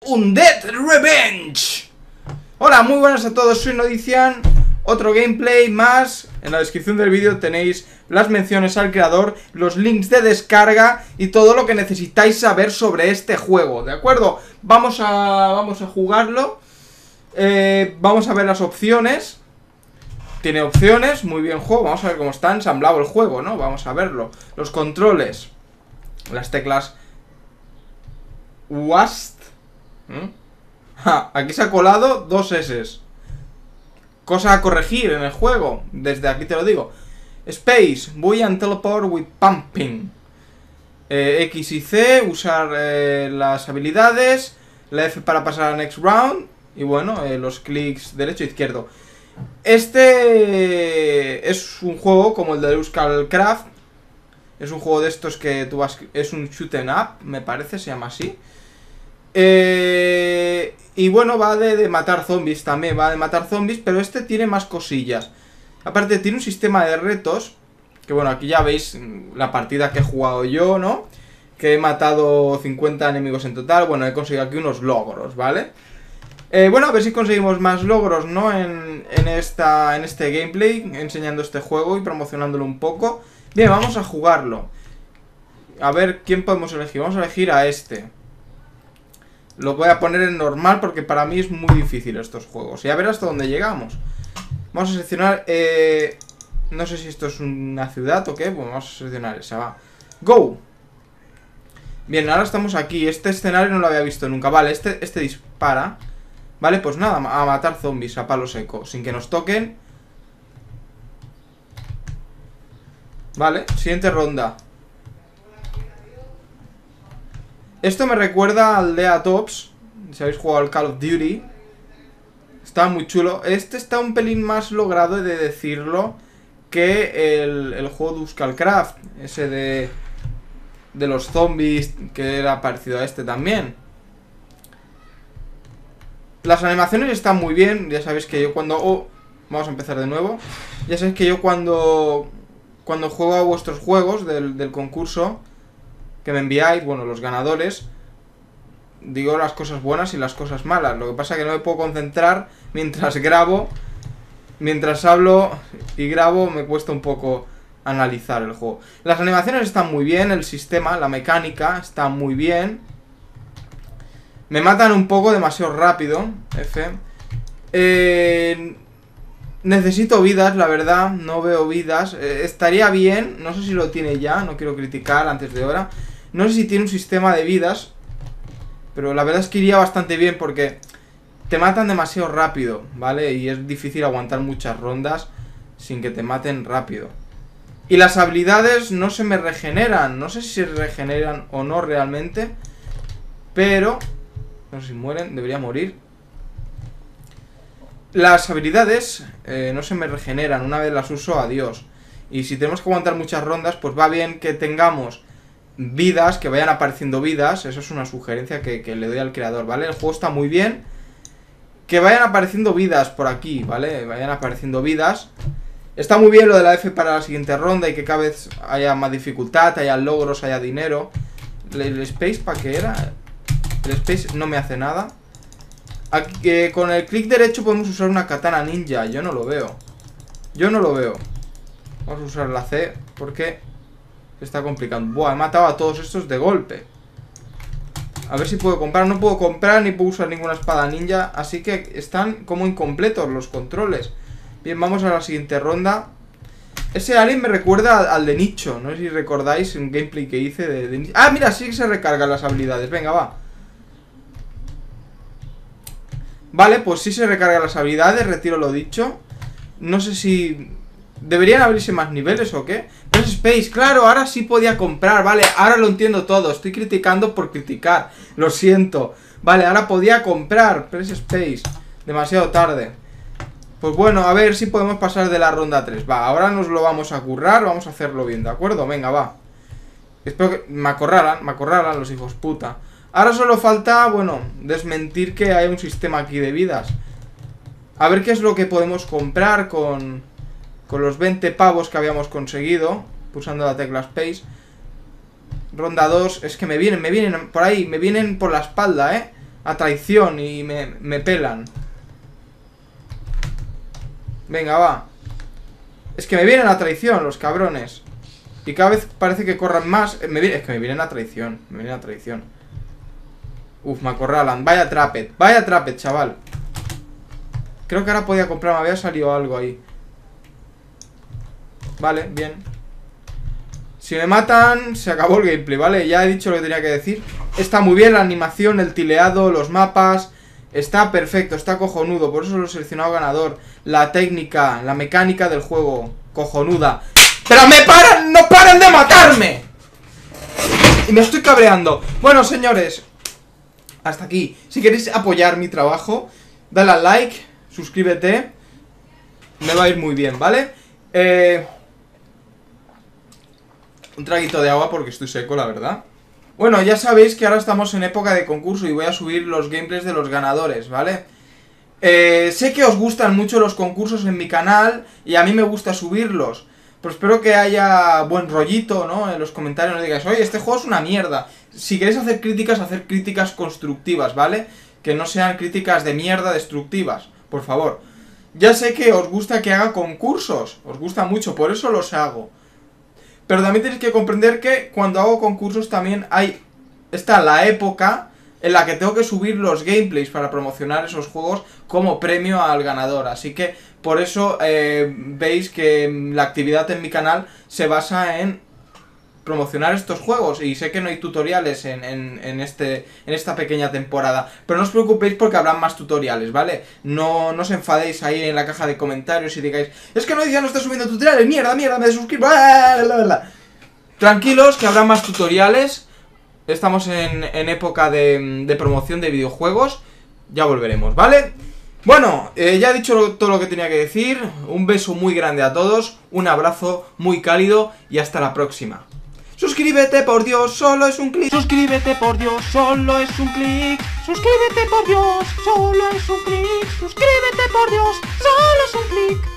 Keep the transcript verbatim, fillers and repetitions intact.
Undead Revenge. Hola, muy buenas a todos, soy Nodician. Otro gameplay más. En la descripción del vídeo tenéis las menciones al creador, los links de descarga y todo lo que necesitáis saber sobre este juego, ¿de acuerdo? Vamos a, vamos a jugarlo. eh, Vamos a ver las opciones. Tiene opciones, muy bien juego. Vamos a ver cómo está ensamblado el juego, ¿no? Vamos a verlo. Los controles. Las teclas W A S D. ¿Mm? Ja, aquí se ha colado dos S. Cosa a corregir en el juego. Desde aquí te lo digo. Space, buoy and teleport with pumping. eh, X y C, usar eh, las habilidades. La F para pasar al next round. Y bueno, eh, los clics derecho e izquierdo. Este es un juego como el de Euskal-Craft. Es un juego de estos que tú vas... Es un shoot 'em up, me parece, se llama así. Eh, y bueno, va de, de matar zombies también, va de matar zombies, pero este tiene más cosillas. Aparte tiene un sistema de retos, que bueno, aquí ya veis la partida que he jugado yo, ¿no? Que he matado cincuenta enemigos en total, bueno, he conseguido aquí unos logros, ¿vale? Eh, bueno, a ver si conseguimos más logros, ¿no? En, en, esta, en este gameplay, enseñando este juego y promocionándolo un poco. Bien, vamos a jugarlo. A ver, ¿quién podemos elegir? Vamos a elegir a este. Lo voy a poner en normal porque para mí es muy difícil estos juegos. Y a ver hasta dónde llegamos. Vamos a seleccionar... Eh, no sé si esto es una ciudad o qué. Bueno, vamos a seleccionar esa, va. ¡Go! Bien, ahora estamos aquí. Este escenario no lo había visto nunca. Vale, este, este dispara. Vale, pues nada, a matar zombies a palo seco. Sin que nos toquen. Vale, siguiente ronda. Esto me recuerda al Dea Tops. Si habéis jugado al Call of Duty. Está muy chulo. Este está un pelín más logrado, he de decirlo, que el, el juego de Euskal-Craft. Ese de, de los zombies, que era parecido a este también. Las animaciones están muy bien. Ya sabéis que yo cuando... Oh, vamos a empezar de nuevo. Ya sabéis que yo cuando... Cuando juego a vuestros juegos del, del concurso que me enviáis, bueno, los ganadores, digo las cosas buenas y las cosas malas. Lo que pasa es que no me puedo concentrar mientras grabo. Mientras hablo y grabo me cuesta un poco analizar el juego. Las animaciones están muy bien, el sistema, la mecánica está muy bien. Me matan un poco demasiado rápido. F. Eh... Necesito vidas, la verdad, no veo vidas. eh, Estaría bien, no sé si lo tiene ya, no quiero criticar antes de hora. No sé si tiene un sistema de vidas, pero la verdad es que iría bastante bien porque te matan demasiado rápido, ¿vale? Y es difícil aguantar muchas rondas sin que te maten rápido. Y las habilidades no se me regeneran, no sé si se regeneran o no realmente, pero... No sé si mueren, debería morir. Las habilidades eh, no se me regeneran, una vez las uso, adiós. Y si tenemos que aguantar muchas rondas, pues va bien que tengamos vidas, que vayan apareciendo vidas. Eso es una sugerencia que, que le doy al creador, ¿vale? El juego está muy bien. Que vayan apareciendo vidas por aquí, ¿vale? Vayan apareciendo vidas. Está muy bien lo de la F para la siguiente ronda y que cada vez haya más dificultad, haya logros, haya dinero. ¿El, el Space para qué era? El Space no me hace nada. Aquí, eh, con el clic derecho podemos usar una katana ninja. Yo no lo veo. Yo no lo veo. Vamos a usar la C porque se está complicando. Buah, he matado a todos estos de golpe. A ver si puedo comprar. No puedo comprar ni puedo usar ninguna espada ninja. Así que están como incompletos los controles. Bien, vamos a la siguiente ronda. Ese alien me recuerda al, al de Nicho. No sé si recordáis un gameplay que hice de, de... Ah, mira, sí que se recargan las habilidades. Venga, va. Vale, pues sí se recargan las habilidades, retiro lo dicho. No sé si... ¿Deberían abrirse más niveles o qué? Press Space, claro, ahora sí podía comprar, vale, ahora lo entiendo todo. Estoy criticando por criticar, lo siento. Vale, ahora podía comprar, Press Space. Demasiado tarde. Pues bueno, a ver si podemos pasar de la ronda tres. Va, ahora nos lo vamos a currar, vamos a hacerlo bien, ¿de acuerdo? Venga, va. Espero que me acorralan, me acorralan los hijos puta. Ahora solo falta, bueno, desmentir que hay un sistema aquí de vidas. A ver qué es lo que podemos comprar con, con los veinte pavos que habíamos conseguido, pulsando la tecla Space. Ronda dos, es que me vienen, me vienen por ahí, me vienen por la espalda, ¿eh? a traición y me, me pelan. Venga, va. Es que me vienen a traición los cabrones. Y cada vez parece que corran más. Me viene, es que me vienen a traición. Me vienen a traición. Uf, me acorralan. Vaya trapet. Vaya trapet, chaval. Creo que ahora podía comprar. Me había salido algo ahí. Vale, bien. Si me matan, se acabó el gameplay, ¿vale? Ya he dicho lo que tenía que decir. Está muy bien la animación, el tileado, los mapas. Está perfecto, está cojonudo. Por eso lo he seleccionado ganador. La técnica, la mecánica del juego, cojonuda. ¡Pero me paran! ¡No paran de matarme! Y me estoy cabreando. Bueno, señores, hasta aquí. Si queréis apoyar mi trabajo, dale al like, suscríbete. Me va a ir muy bien, ¿vale? Eh... Un traguito de agua porque estoy seco, la verdad. Bueno, ya sabéis que ahora estamos en época de concurso y voy a subir los gameplays de los ganadores, ¿vale? Eh, sé que os gustan mucho los concursos en mi canal y a mí me gusta subirlos. Pero espero que haya buen rollito, ¿no? En los comentarios no digáis, oye, este juego es una mierda. Si queréis hacer críticas, hacer críticas constructivas, ¿vale? Que no sean críticas de mierda destructivas, por favor. Ya sé que os gusta que haga concursos, os gusta mucho, por eso los hago. Pero también tenéis que comprender que cuando hago concursos también hay... Está la época en la que tengo que subir los gameplays para promocionar esos juegos como premio al ganador. Así que por eso eh, veis que la actividad en mi canal se basa en promocionar estos juegos. Y sé que no hay tutoriales en, en, en, este, en esta pequeña temporada. Pero no os preocupéis porque habrán más tutoriales, ¿vale? No, no os enfadéis ahí en la caja de comentarios y digáis, es que no, ya no está subiendo tutoriales, mierda, mierda, me desuscribo. Bla, bla, bla. Tranquilos, que habrá más tutoriales. Estamos en, en época de, de promoción de videojuegos. Ya volveremos, ¿vale? Bueno, eh, ya he dicho todo lo que tenía que decir. Un beso muy grande a todos. Un abrazo muy cálido y hasta la próxima. Suscríbete, por Dios, solo es un clic. Suscríbete, por Dios, solo es un clic. Suscríbete, por Dios, solo es un clic. Suscríbete, por Dios, solo es un clic.